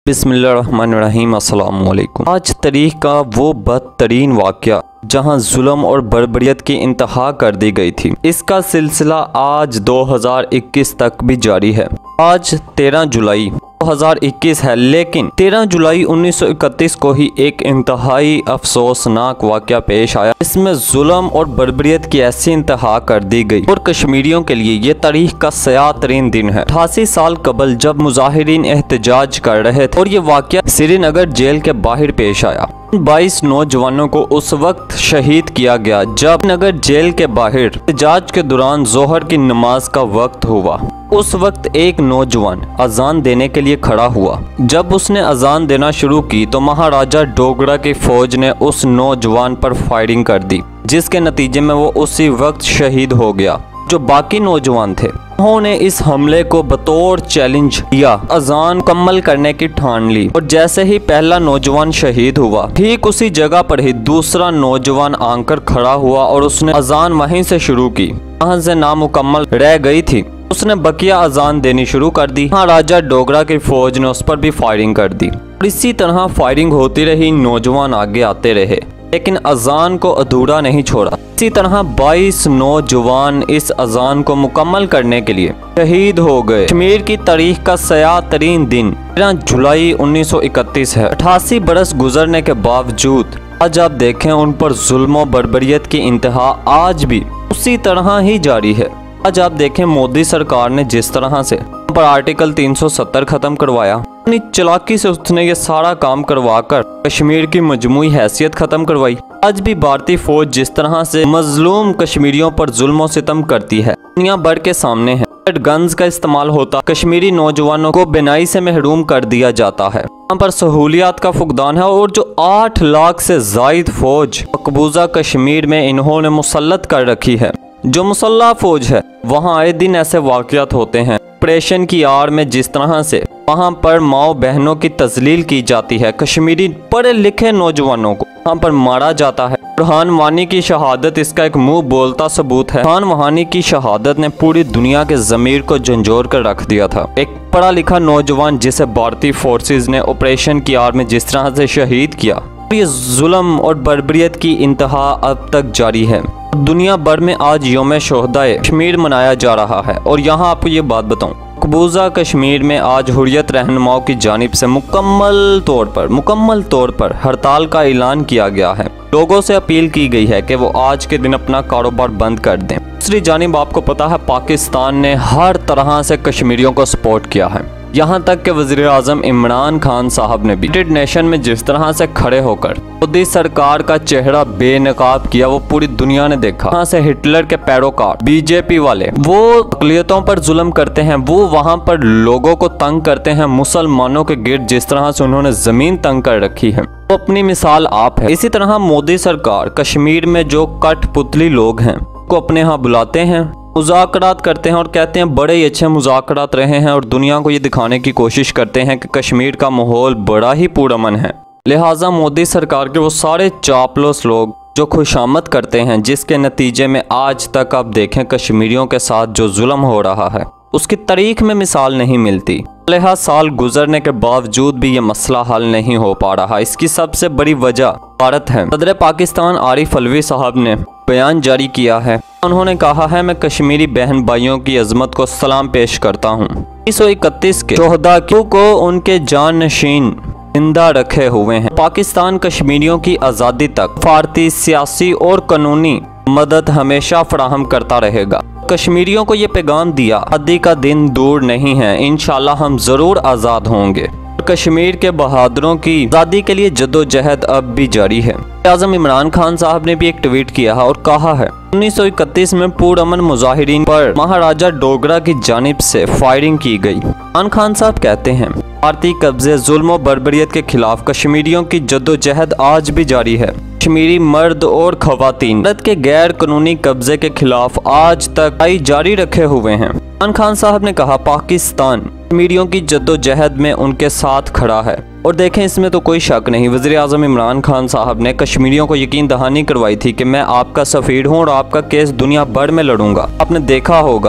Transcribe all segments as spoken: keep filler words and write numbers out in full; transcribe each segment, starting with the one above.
बिस्मिल्लाहिर्रहमानिर्रहीम। अस्सलाम वालेकुम। आज तारीख का वो बदतरीन वाक़या जहां जुल्म और बर्बरियत की इंतहा कर दी गई थी, इसका सिलसिला आज दो हज़ार इक्कीस तक भी जारी है। आज तेरह जुलाई दो हज़ार इक्कीस है, लेकिन तेरह जुलाई उन्नीस सौ इकतीस को ही एक इंतहाई अफसोसनाक वाक़या पेश आया। इसमें जुल्म और बर्बरियत की ऐसी इंतहा कर दी गई और कश्मीरियों के लिए ये तारीख का सयाह तरीन दिन है। अठासी साल कबल जब मुजाहिरीन एहतजाज कर रहे थे और ये वाक़या श्रीनगर जेल के बाहर पेश आया। बाईस नौजवानों को उस वक्त शहीद किया गया जब नगर जेल के बाहर एहतजाज के दौरान जोहर की नमाज का वक्त हुआ। उस वक्त एक नौजवान अजान देने के लिए खड़ा हुआ। जब उसने अजान देना शुरू की तो महाराजा डोगरा की फौज ने उस नौजवान पर फायरिंग कर दी, जिसके नतीजे में वो उसी वक्त शहीद हो गया। जो बाकी नौजवान थे उन्होंने इस हमले को बतौर चैलेंज किया, अजान मुकम्मल करने की ठान ली और जैसे ही पहला नौजवान शहीद हुआ, ठीक उसी जगह पर ही दूसरा नौजवान आकर खड़ा हुआ और उसने अजान वहीं से शुरू की जहां से नामुकम्मल रह गई थी। उसने बकिया अजान देनी शुरू कर दी। महाराजा डोगरा की फौज ने उस पर भी फायरिंग कर दी और इसी तरह फायरिंग होती रही। नौजवान आगे आते रहे लेकिन अजान को अधूरा नहीं छोड़ा। इसी तरह बाईस नौजवान इस अजान को मुकम्मल करने के लिए शहीद हो गए। कश्मीर की तारीख का सयाह तरीन दिन तेरह जुलाई उन्नीस सौ इकतीस है। अठासी बरस गुजरने के बावजूद आज आप देखें उन पर जुल्म और बर्बरियत की इंतहा आज भी उसी तरह ही जारी है। आज आप देखें मोदी सरकार ने जिस तरह से पर आर्टिकल तीन सौ सत्तर खत्म करवाया, अपनी चालाकी से उसने ये सारा काम करवाकर कश्मीर की मजमूई हैसियत खत्म करवाई। आज भी भारतीय फौज जिस तरह से मजलूम कश्मीरियों पर जुल्म और सितम करती है, दुनिया भर के सामने है। गन्स का इस्तेमाल होता, कश्मीरी नौजवानों को बिनाई से महरूम कर दिया जाता है। यहाँ पर सहूलियात का फुकदान है और जो आठ लाख से जायद फौज मकबूजा कश्मीर में इन्होंने मुसल्लत कर रखी है। जो मुसल्ला फौज है वहाँ आए दिन ऐसे वाक़यात होते हैं। ऑपरेशन की आड़ में जिस तरह से वहाँ पर माओ बहनों की तजलील की जाती है, कश्मीरी पढ़े लिखे नौजवानों को वहाँ पर मारा जाता है। बुरहान वानी की शहादत इसका एक मुंह बोलता सबूत है। बुरहान वानी की शहादत ने पूरी दुनिया के ज़मीर को झंझोर कर रख दिया था। एक पढ़ा लिखा नौजवान जिसे भारतीय फोर्सेज ने ऑपरेशन की आड़ में जिस तरह से शहीद किया, ये जुल्म और बर्बरियत की इंतहा अब तक जारी है। दुनिया भर में आज यौम शोहदाए कश्मीर मनाया जा रहा है और यहाँ आपको ये बात बताऊं, मकबूजा कश्मीर में आज हुर्रियत रहनुमाओं की जानिब से मुकम्मल तौर पर मुकम्मल तौर पर हड़ताल का ऐलान किया गया है। लोगों से अपील की गई है कि वो आज के दिन अपना कारोबार बंद कर दें। दूसरी जानिब आपको पता है पाकिस्तान ने हर तरह से कश्मीरियों को सपोर्ट किया है। यहाँ तक कि वज़ीर आज़म इमरान खान साहब ने भी यूनाइटेड नेशन में जिस तरह से खड़े होकर मोदी सरकार का चेहरा बेनकाब किया, वो पूरी दुनिया ने देखा। यहाँ से हिटलर के पैरोकार बीजेपी वाले वो अक़लियतों पर जुल्म करते हैं, वो वहाँ पर लोगों को तंग करते हैं। मुसलमानों के गिर्द जिस तरह से उन्होंने जमीन तंग कर रखी है, वो अपनी मिसाल आप है। इसी तरह मोदी सरकार कश्मीर में जो कठपुतली लोग हैं को अपने यहाँ बुलाते हैं, मुज़ाकरात करते हैं और कहते हैं बड़े ही अच्छे मुज़ाकरात रहे हैं और दुनिया को ये दिखाने की कोशिश करते हैं कि कश्मीर का माहौल बड़ा ही पुरअमन है। लिहाजा मोदी सरकार के वो सारे चापलूस लोग जो खुशामद करते हैं, जिसके नतीजे में आज तक आप देखें कश्मीरियों के साथ जो जुल्म हो रहा है उसकी तारीख में मिसाल नहीं मिलती। लिहाजा साल गुजरने के बावजूद भी ये मसला हल नहीं हो पा रहा। इसकी सबसे बड़ी वजह भारत है। सदर पाकिस्तान आरिफ अलवी साहब ने बयान जारी किया है। उन्होंने कहा है, मैं कश्मीरी बहन भाइयों की अजमत को सलाम पेश करता हूँ। उन्नीस सौ इकतीस के शोहदा को उनके जान नशीन जिंदा रखे हुए हैं। पाकिस्तान कश्मीरियों की आज़ादी तक भारतीय सियासी और कानूनी मदद हमेशा फराहम करता रहेगा। कश्मीरियों को ये पैगाम दिया, आज़ादी का दिन दूर नहीं है, इंशाल्लाह हम ज़रूर आज़ाद होंगे। कश्मीर के बहादुरों की आज़ादी के लिए जद्दोजहद अब भी जारी है। आज़म इमरान खान साहब ने भी एक ट्वीट किया है और कहा है, उन्नीस सौ इकतीस में पुरअमन मुजाहिरीन पर महाराजा डोगरा की जानिब से फायरिंग की गई। इमरान खान साहब कहते हैं, भारतीय कब्जे जुल्म और बर्बरियत के खिलाफ कश्मीरियों की जद्दोजहद आज भी जारी है। कश्मीरी मर्द और खवातीन भारत के गैर कानूनी कब्जे के खिलाफ आज तक लड़ाई जारी रखे हुए हैं। इमरान खान साहब ने कहा, पाकिस्तान कश्मीरियों की जद्दोजहद में उनके साथ खड़ा है और देखें इसमें तो कोई शक नहीं। वज़ीर आज़म इमरान खान साहब ने कश्मीरियों को यकीन दहानी करवाई थी कि मैं आपका सफ़ीर हूँ और आपका केस दुनिया भर में लड़ूंगा। आपने देखा होगा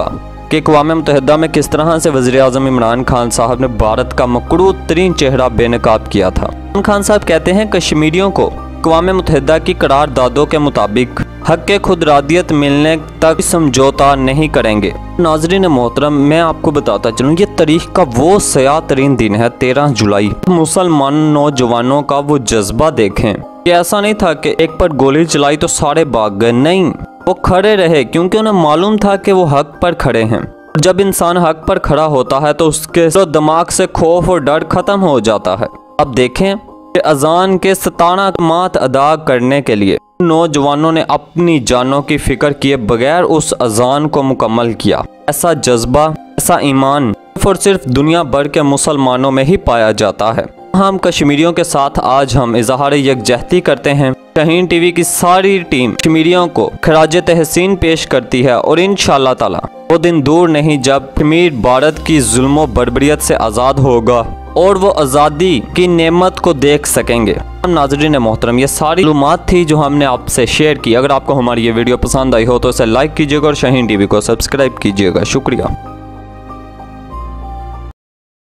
कि अक़वाम मुत्तहिदा में किस तरह से वज़ीर आज़म इमरान खान साहब ने भारत का मकरूत तरीन चेहरा बेनकाब किया था। इमरान खान साहब कहते हैं कश्मीरियों को अक़वाम मुत्तहिदा की करारदादों के मुताबिक हक़ खुदरादियत मिलने तक समझौता नहीं करेंगे। नाज़रीन मोहतरम, मैं आपको बताता चलूँ, ये तारीख का वो सयाह तरीन दिन है तेरह जुलाई। मुसलमान नौजवानों का वो जज्बा देखें कि ऐसा नहीं था कि एक पर गोली चलाई तो सारे भाग गए, नहीं, वो खड़े रहे क्योंकि उन्हें मालूम था कि वो हक पर खड़े हैं। जब इंसान हक पर खड़ा होता है तो उसके तो दिमाग से खौफ और डर खत्म हो जाता है। अब देखें कि अजान के सताना मात अदा करने के लिए नौजवानों ने अपनी जानों की फिक्र किए बगैर उस अजान को मुकम्मल किया। ऐसा जज्बा, ऐसा ईमान और सिर्फ दुनिया भर के मुसलमानों में ही पाया जाता है। हम कश्मीरियों के साथ आज हम इजहार यकजहती करते हैं। शहीन टीवी की सारी टीम कश्मीरियों को खराज तहसीन पेश करती है और इंशाअल्लाह ताला वो दिन दूर नहीं जब कश्मीर भारत की जुल्म बर्बरियत से आज़ाद होगा और वो आज़ादी की नेमत को देख सकेंगे। हम नाज़रीन मोहतरम, ये सारी मालूमात थी जो हमने आपसे शेयर की। अगर आपको हमारी ये वीडियो पसंद आई हो तो इसे लाइक कीजिएगा और शहीन टीवी को सब्सक्राइब कीजिएगा। शुक्रिया।